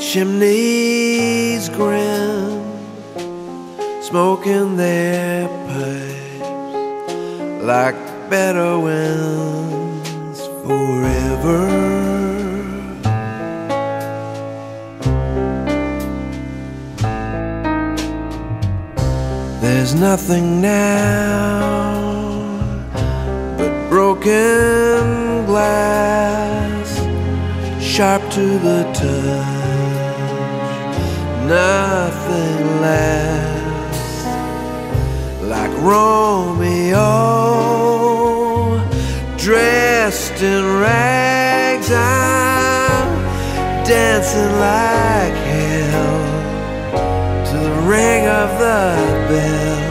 Chimneys grin, smoking their pipes like Bedouins forever. There's nothing now but broken glass, sharp to the touch. Nothing lasts like Romeo, dressed in rags. I'm dancing like hell to the ring of the bell.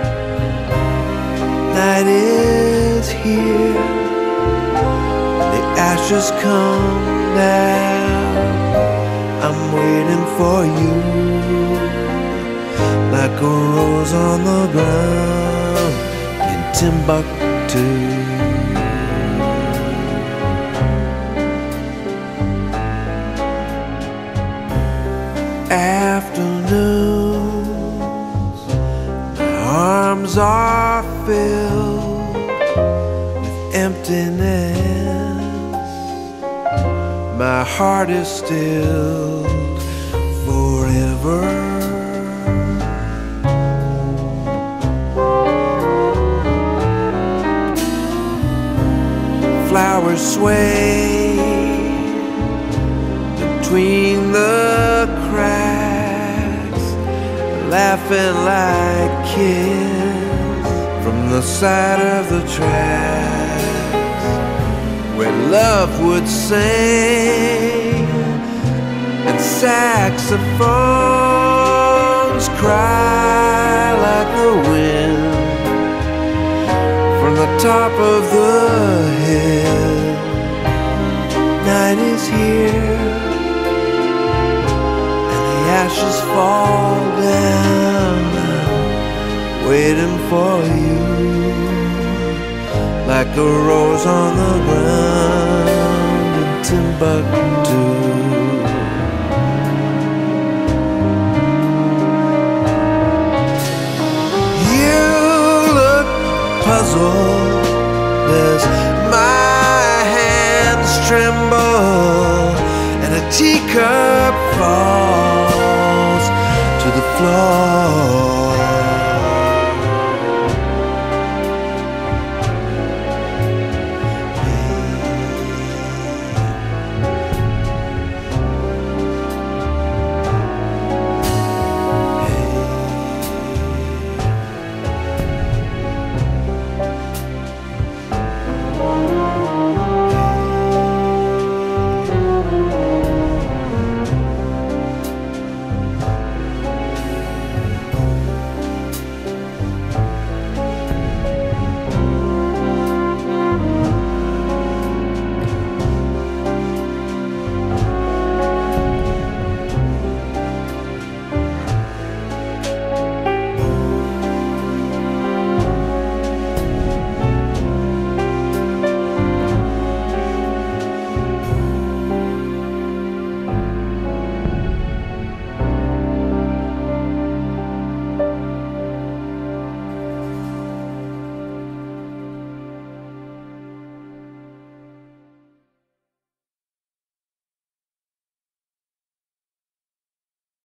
Night is here, the ashes come down. I'm waiting for you, like a rose on the ground in Timbuktu. Afternoons, my arms are filled with emptiness. My heart is stilled forever. Flowers sway between the cracks, laughing like kids from the side of the tracks, where love would sing and saxophones cry like the wind from the top of the hill. Night is here, ashes fall down. I'm waiting for you, like a rose on the ground in Timbuktu. You look puzzled as my hands tremble and a teacup falls